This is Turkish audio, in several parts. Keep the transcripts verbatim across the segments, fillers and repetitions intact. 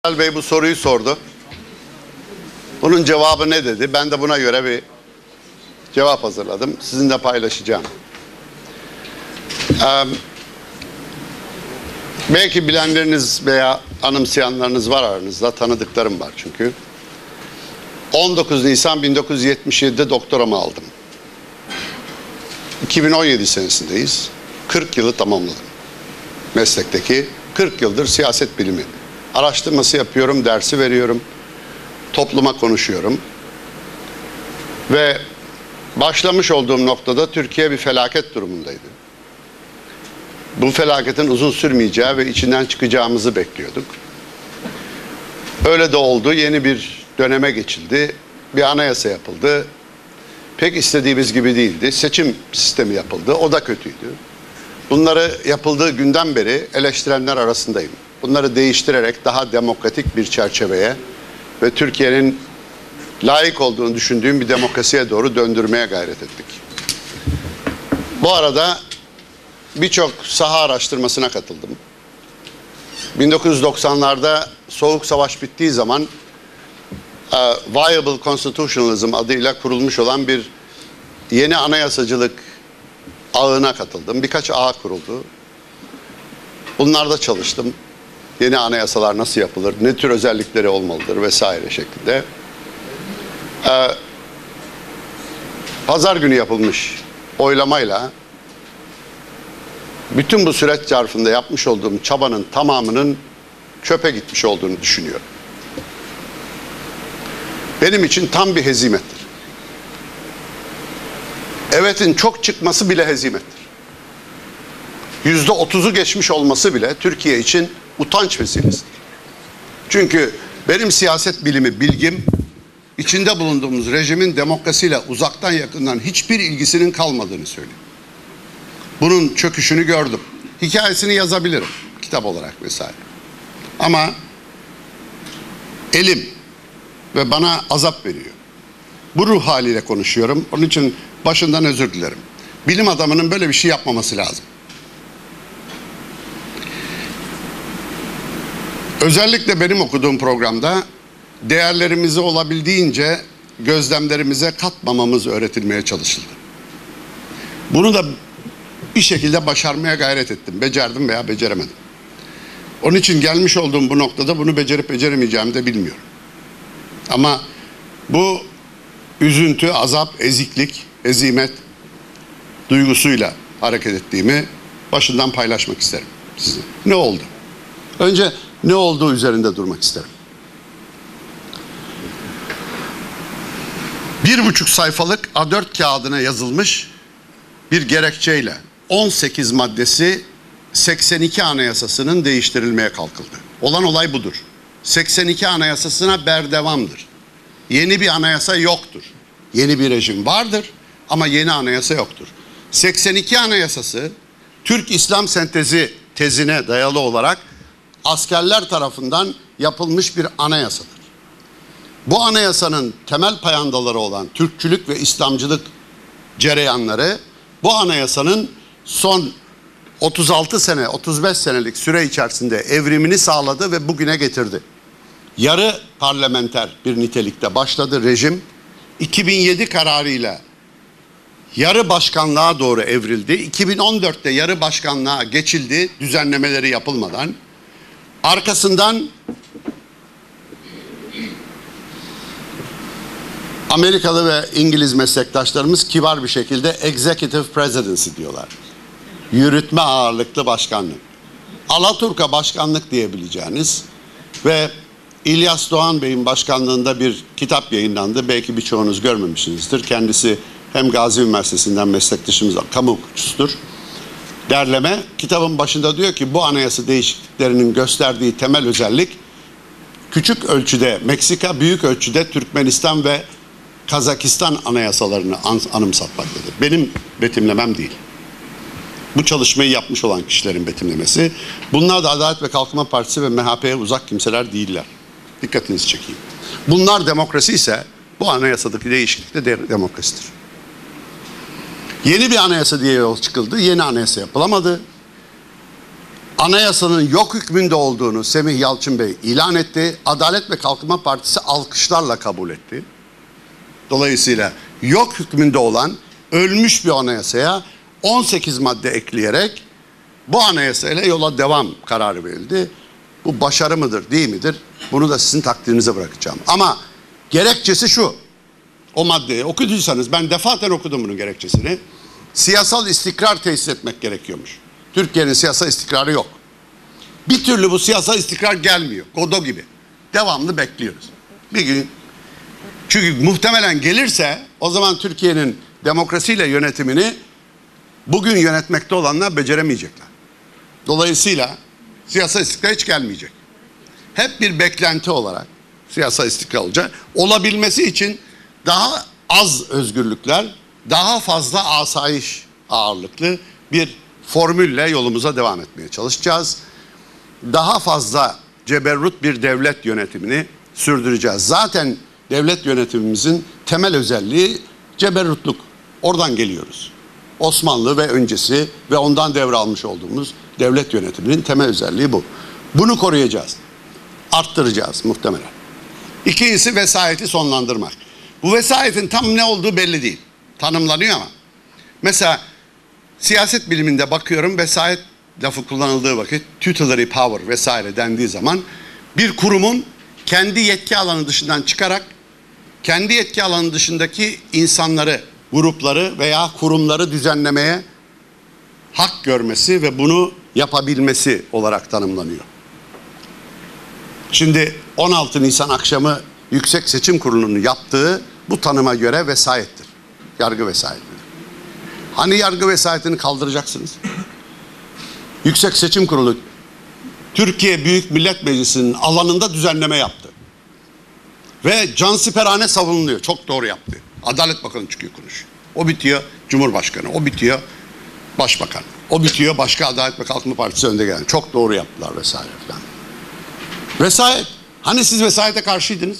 Kemal Bey bu soruyu sordu. Bunun cevabı ne dedi? Ben de buna göre bir cevap hazırladım. Sizinle paylaşacağım. Ee, belki bilenleriniz veya anımsayanlarınız var aranızda. Tanıdıklarım var çünkü. on dokuz Nisan bin dokuz yüz yetmiş yedi'de doktoramı aldım. iki bin on yedi senesindeyiz. kırk yılı tamamladım. Meslekteki kırk yıldır siyaset bilimi araştırması yapıyorum, dersi veriyorum, topluma konuşuyorum. Ve başlamış olduğum noktada Türkiye bir felaket durumundaydı. Bu felaketin uzun sürmeyeceği ve içinden çıkacağımızı bekliyorduk. Öyle de oldu. Yeni bir döneme geçildi. Bir anayasa yapıldı. Pek istediğimiz gibi değildi. Seçim sistemi yapıldı. O da kötüydü. Bunları yapıldığı günden beri eleştirenler arasındayım. Bunları değiştirerek daha demokratik bir çerçeveye ve Türkiye'nin layık olduğunu düşündüğüm bir demokrasiye doğru döndürmeye gayret ettik. Bu arada birçok saha araştırmasına katıldım. bin dokuz yüz doksan'larda Soğuk Savaş bittiği zaman uh, Viable Constitutionalism adıyla kurulmuş olan bir yeni anayasacılık ağına katıldım. Birkaç ağ kuruldu. Bunlarda çalıştım. Yeni anayasalar nasıl yapılır, ne tür özellikleri olmalıdır vesaire şeklinde. Ee, Pazar günü yapılmış oylamayla bütün bu süreç zarfında yapmış olduğum çabanın tamamının çöpe gitmiş olduğunu düşünüyorum. Benim için tam bir hezimettir. Evet'in çok çıkması bile hezimettir. Yüzde otuz'u geçmiş olması bile Türkiye için utanç vesilesidir. Çünkü benim siyaset bilimi bilgim, içinde bulunduğumuz rejimin demokrasiyle uzaktan yakından hiçbir ilgisinin kalmadığını söylüyor. Bunun çöküşünü gördüm. Hikayesini yazabilirim kitap olarak vesaire. Ama elim ve bana azap veriyor. Bu ruh haliyle konuşuyorum. Onun için başından özür dilerim. Bilim adamının böyle bir şey yapmaması lazım. Özellikle benim okuduğum programda değerlerimizi olabildiğince gözlemlerimize katmamamız öğretilmeye çalışıldı. Bunu da bir şekilde başarmaya gayret ettim. Becerdim veya beceremedim. Onun için gelmiş olduğum bu noktada bunu becerip beceremeyeceğimi de bilmiyorum. Ama bu üzüntü, azap, eziklik, ezimet duygusuyla hareket ettiğimi başından paylaşmak isterim size. Ne oldu? Önce ne olduğu üzerinde durmak isterim. Bir buçuk sayfalık A dört kağıdına yazılmış bir gerekçeyle on sekiz maddesi seksen iki Anayasası'nın değiştirilmeye kalkıldı. Olan olay budur. seksen iki Anayasası'na berdevamdır. Yeni bir anayasa yoktur. Yeni bir rejim vardır ama yeni anayasa yoktur. seksen iki Anayasası Türk-İslam sentezi tezine dayalı olarak askerler tarafından yapılmış bir anayasadır. Bu anayasanın temel payandaları olan Türkçülük ve İslamcılık cereyanları bu anayasanın son otuz altı sene, otuz beş senelik süre içerisinde evrimini sağladı ve bugüne getirdi. Yarı parlamenter bir nitelikte başladı rejim. iki bin yedi kararıyla yarı başkanlığa doğru evrildi. iki bin on dört'te yarı başkanlığa geçildi düzenlemeleri yapılmadan. Arkasından Amerikalı ve İngiliz meslektaşlarımız kibar bir şekilde executive presidency diyorlar. Yürütme ağırlıklı başkanlık. Alaturka başkanlık diyebileceğiniz ve İlyas Doğan Bey'in başkanlığında bir kitap yayınlandı. Belki birçoğunuz görmemişsinizdir. Kendisi hem Gazi Üniversitesi'nden meslektaşımız, kamu hukukçusudur. Derleme kitabın başında diyor ki bu anayasa değişikliklerinin gösterdiği temel özellik küçük ölçüde Meksika, büyük ölçüde Türkmenistan ve Kazakistan anayasalarını an anımsatmaktadır. Benim betimlemem değil. Bu çalışmayı yapmış olan kişilerin betimlemesi. Bunlar da Adalet ve Kalkınma Partisi ve M H P'ye uzak kimseler değiller. Dikkatinizi çekeyim. Bunlar demokrasi ise bu anayasadaki değişiklik de, de demokrasidir. Yeni bir anayasa diye yol çıkıldı. Yeni anayasa yapılamadı. Anayasanın yok hükmünde olduğunu Semih Yalçın Bey ilan etti. Adalet ve Kalkınma Partisi alkışlarla kabul etti. Dolayısıyla yok hükmünde olan ölmüş bir anayasaya on sekiz madde ekleyerek bu anayasayla yola devam kararı verildi. Bu başarı mıdır, değil midir? Bunu da sizin takdirinize bırakacağım. Ama gerekçesi şu. O maddeyi okuduysanız, ben defaten okudum bunun gerekçesini. Siyasal istikrar tesis etmek gerekiyormuş. Türkiye'nin siyasal istikrarı yok. Bir türlü bu siyasal istikrar gelmiyor. Godo gibi. Devamlı bekliyoruz. Bir gün, çünkü muhtemelen gelirse o zaman Türkiye'nin demokrasiyle yönetimini bugün yönetmekte olanlar beceremeyecekler. Dolayısıyla siyasal istikrar hiç gelmeyecek. Hep bir beklenti olarak siyasal istikrar olacak. Olabilmesi için daha az özgürlükler, daha fazla asayiş ağırlıklı bir formülle yolumuza devam etmeye çalışacağız. Daha fazla ceberrut bir devlet yönetimini sürdüreceğiz. Zaten devlet yönetimimizin temel özelliği ceberrutluk. Oradan geliyoruz. Osmanlı ve öncesi ve ondan devralmış olduğumuz devlet yönetiminin temel özelliği bu. Bunu koruyacağız. Arttıracağız muhtemelen. İkincisi vesayeti sonlandırmak. Bu vesayetin tam ne olduğu belli değil. Tanımlanıyor ama. Mesela siyaset biliminde bakıyorum, vesayet lafı kullanıldığı vakit tutelary power vesaire dendiği zaman bir kurumun kendi yetki alanı dışından çıkarak kendi yetki alanı dışındaki insanları, grupları veya kurumları düzenlemeye hak görmesi ve bunu yapabilmesi olarak tanımlanıyor. Şimdi on altı Nisan akşamı Yüksek Seçim Kurulu'nun yaptığı bu tanıma göre vesayettir. Yargı vesayetidir. Hani yargı vesayetini kaldıracaksınız? Yüksek Seçim Kurulu Türkiye Büyük Millet Meclisi'nin alanında düzenleme yaptı. Ve cansiperane savunuluyor. Çok doğru yaptı. Adalet Bakanı çıkıyor konuşuyor. O bitiyor Cumhurbaşkanı. O bitiyor Başbakan. O bitiyor başka Adalet ve Kalkınma Partisi önde gelen. Çok doğru yaptılar vesaire falan. Vesayet. Hani siz vesayete karşıydınız?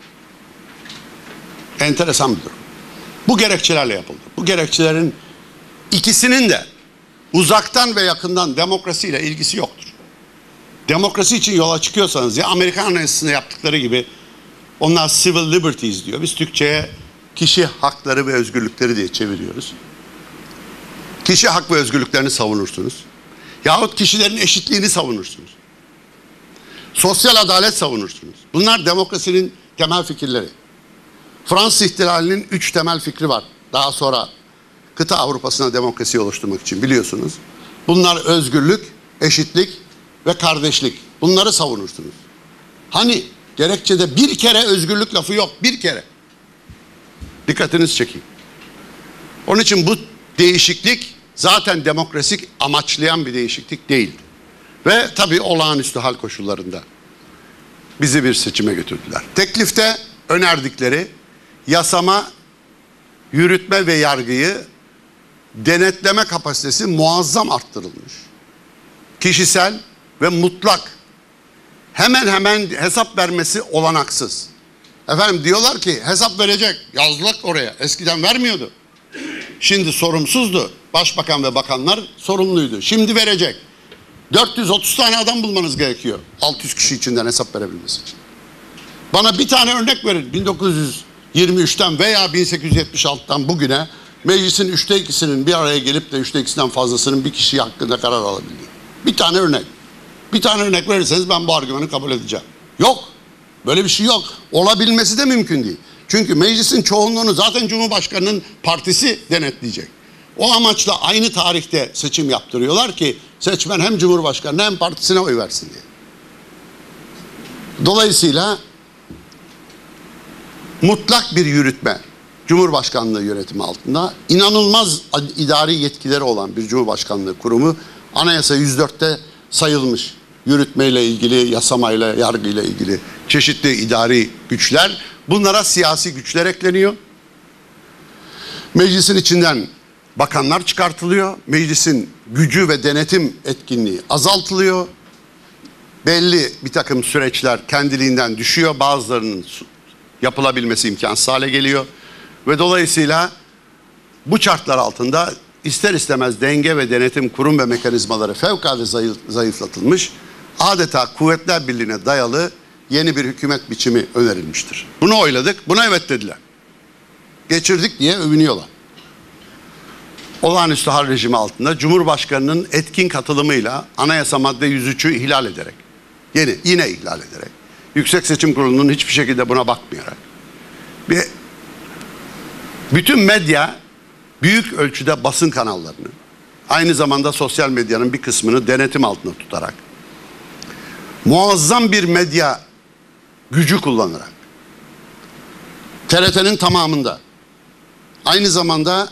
Enteresan bir durum. Bu gerekçelerle yapıldı. Bu gerekçelerin ikisinin de uzaktan ve yakından demokrasiyle ilgisi yoktur. Demokrasi için yola çıkıyorsanız ya Amerikan Anayasası'nda yaptıkları gibi, onlar civil liberties diyor. Biz Türkçe'ye kişi hakları ve özgürlükleri diye çeviriyoruz. Kişi hak ve özgürlüklerini savunursunuz. Yahut kişilerin eşitliğini savunursunuz. Sosyal adalet savunursunuz. Bunlar demokrasinin temel fikirleri. Fransız ihtilalinin üç temel fikri var. Daha sonra kıta Avrupa'sına demokrasi oluşturmak için biliyorsunuz. Bunlar özgürlük, eşitlik ve kardeşlik. Bunları savunursunuz. Hani gerekçede bir kere özgürlük lafı yok. Bir kere. Dikkatinizi çekeyim. Onun için bu değişiklik zaten demokrasi amaçlayan bir değişiklik değildi. Ve tabii olağanüstü hal koşullarında bizi bir seçime götürdüler. Teklifte önerdikleri yasama, yürütme ve yargıyı denetleme kapasitesi muazzam arttırılmış. Kişisel ve mutlak, hemen hemen hesap vermesi olanaksız. Efendim diyorlar ki hesap verecek, yazdık oraya. Eskiden vermiyordu. Şimdi sorumsuzdu. Başbakan ve bakanlar sorumluydu. Şimdi verecek. dört yüz otuz tane adam bulmanız gerekiyor. altı yüz kişi içinden hesap verebilmesi için. Bana bir tane örnek verin. bin dokuz yüz yirmi üçten veya bin sekiz yüz yetmiş altıdan bugüne meclisin üçte ikisinin bir araya gelip de üçte ikisinden fazlasının bir kişi hakkında karar alabildiği. Bir tane örnek. Bir tane örnek verirseniz ben bu argümanı kabul edeceğim. Yok. Böyle bir şey yok. Olabilmesi de mümkün değil. Çünkü meclisin çoğunluğunu zaten Cumhurbaşkanı'nın partisi denetleyecek. O amaçla aynı tarihte seçim yaptırıyorlar ki seçmen hem Cumhurbaşkanı'na hem partisine oy versin diye. Dolayısıyla mutlak bir yürütme, Cumhurbaşkanlığı yönetimi altında inanılmaz idari yetkileri olan bir Cumhurbaşkanlığı kurumu Anayasa yüz dörtte sayılmış. Yürütmeyle ilgili, yasamayla, yargıyla ilgili çeşitli idari güçler, bunlara siyasi güçler ekleniyor. Meclisin içinden bakanlar çıkartılıyor. Meclisin gücü ve denetim etkinliği azaltılıyor. Belli bir takım süreçler kendiliğinden düşüyor. Bazılarının yapılabilmesi imkansız hale geliyor. Ve dolayısıyla bu şartlar altında ister istemez denge ve denetim kurum ve mekanizmaları fevkalade zayıf, zayıflatılmış, adeta Kuvvetler Birliği'ne dayalı yeni bir hükümet biçimi önerilmiştir. Bunu oyladık, buna evet dediler. Geçirdik diye övünüyorlar. Olağanüstü hal rejimi altında Cumhurbaşkanı'nın etkin katılımıyla anayasa madde yüz üçü ihlal ederek, yeni yine ihlal ederek, Yüksek Seçim Kurulu'nun hiçbir şekilde buna bakmayarak ve bütün medya büyük ölçüde basın kanallarını, aynı zamanda sosyal medyanın bir kısmını denetim altında tutarak, muazzam bir medya gücü kullanarak, T R T'nin tamamında, aynı zamanda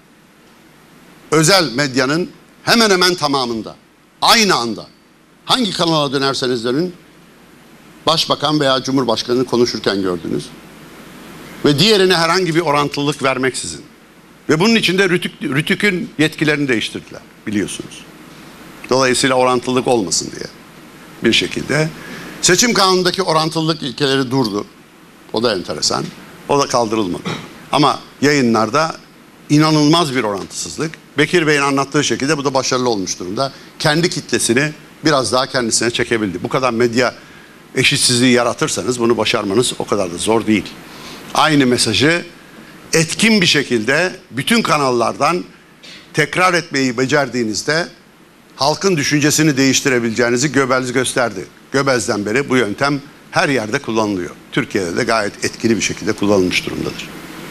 özel medyanın hemen hemen tamamında, aynı anda, hangi kanala dönerseniz dönün, Başbakan veya Cumhurbaşkanı'nı konuşurken gördünüz. Ve diğerine herhangi bir orantılılık vermeksizin. Ve bunun içinde Rütük, Rütük'ün yetkilerini değiştirdiler, biliyorsunuz. Dolayısıyla orantılılık olmasın diye bir şekilde. Seçim kanunundaki orantılılık ilkeleri durdu. O da enteresan. O da kaldırılmadı. Ama yayınlarda inanılmaz bir orantısızlık. Bekir Bey'in anlattığı şekilde bu da başarılı olmuş durumda. Kendi kitlesini biraz daha kendisine çekebildi. Bu kadar medya eşitsizliği yaratırsanız bunu başarmanız o kadar da zor değil. Aynı mesajı etkin bir şekilde bütün kanallardan tekrar etmeyi becerdiğinizde halkın düşüncesini değiştirebileceğinizi Göbels gösterdi. Göbels'den beri bu yöntem her yerde kullanılıyor. Türkiye'de de gayet etkili bir şekilde kullanılmış durumdadır.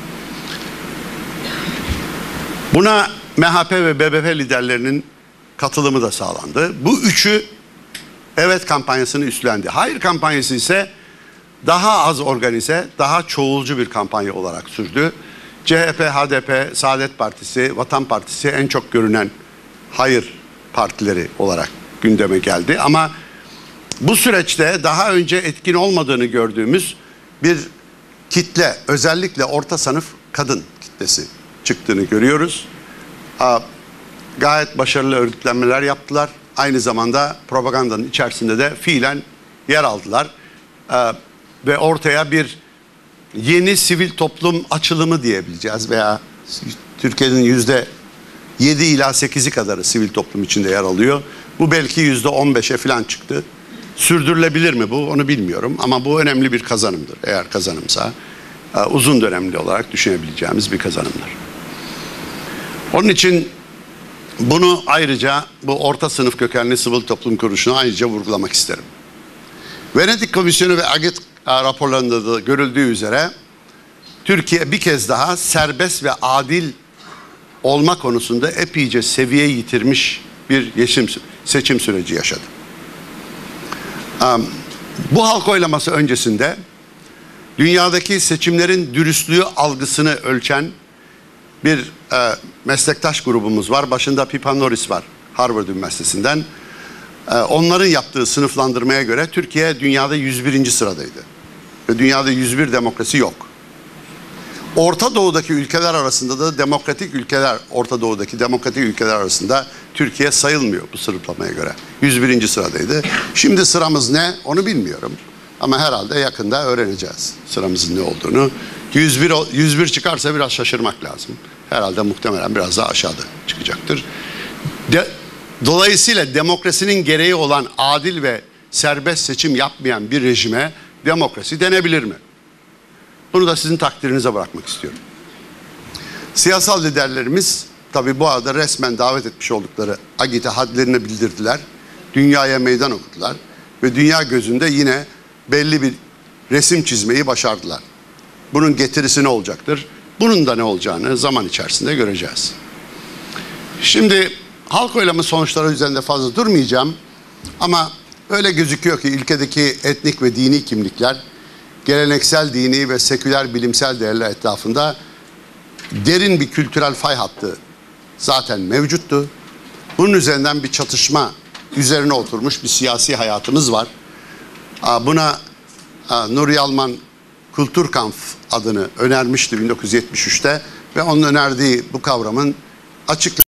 Buna M H P ve B B P liderlerinin katılımı da sağlandı. Bu üçü evet kampanyasını üstlendi. Hayır kampanyası ise daha az organize, daha çoğulcu bir kampanya olarak sürdü. C H P, H D P, Saadet Partisi, Vatan Partisi en çok görünen hayır partileri olarak gündeme geldi. Ama bu süreçte daha önce etkin olmadığını gördüğümüz bir kitle, özellikle orta sınıf kadın kitlesi çıktığını görüyoruz. Gayet başarılı örgütlenmeler yaptılar. Aynı zamanda propagandanın içerisinde de fiilen yer aldılar. Ve ortaya bir yeni sivil toplum açılımı diyebileceğiz veya Türkiye'nin yüzde yedi ila sekizi kadarı sivil toplum içinde yer alıyor. Bu belki yüzde on beşe falan çıktı. Sürdürülebilir mi bu? Onu bilmiyorum ama bu önemli bir kazanımdır. Eğer kazanımsa uzun dönemli olarak düşünebileceğimiz bir kazanımdır. Onun için bunu ayrıca bu orta sınıf kökenli sivil toplum kuruluşunu ayrıca vurgulamak isterim. Venedik Komisyonu ve Agit raporlarında da görüldüğü üzere Türkiye bir kez daha serbest ve adil olma konusunda epeyce seviye yitirmiş bir seçim, seçim süreci yaşadı. Bu halk oylaması öncesinde dünyadaki seçimlerin dürüstlüğü algısını ölçen bir e, meslektaş grubumuz var. Başında Pippa Norris var Harvard Üniversitesi'nden. E, onların yaptığı sınıflandırmaya göre Türkiye dünyada yüz birinci sıradaydı. Ve dünyada yüz bir demokrasi yok. Orta Doğu'daki ülkeler arasında da demokratik ülkeler, Orta Doğu'daki demokratik ülkeler arasında Türkiye sayılmıyor bu sınıflamaya göre. yüz birinci sıradaydı. Şimdi sıramız ne? Onu bilmiyorum. Ama herhalde yakında öğreneceğiz sıramızın ne olduğunu. yüz bir, yüz bir çıkarsa biraz şaşırmak lazım. Herhalde muhtemelen biraz daha aşağıda çıkacaktır. De, dolayısıyla demokrasinin gereği olan adil ve serbest seçim yapmayan bir rejime demokrasi denebilir mi? Bunu da sizin takdirinize bırakmak istiyorum. Siyasal liderlerimiz tabii bu arada resmen davet etmiş oldukları Agit'e hadlerini bildirdiler. Dünyaya meydan okudular. Ve dünya gözünde yine belli bir resim çizmeyi başardılar. Bunun getirisi ne olacaktır? Bunun da ne olacağını zaman içerisinde göreceğiz. Şimdi halk oylama sonuçları üzerinde fazla durmayacağım. Ama öyle gözüküyor ki ülkedeki etnik ve dini kimlikler geleneksel dini ve seküler bilimsel değerler etrafında derin bir kültürel fay hattı zaten mevcuttu. Bunun üzerinden bir çatışma üzerine oturmuş bir siyasi hayatımız var. Buna Nuri Alman Kulturkampf adını önermişti bin dokuz yüz yetmiş üçte ve onun önerdiği bu kavramın açık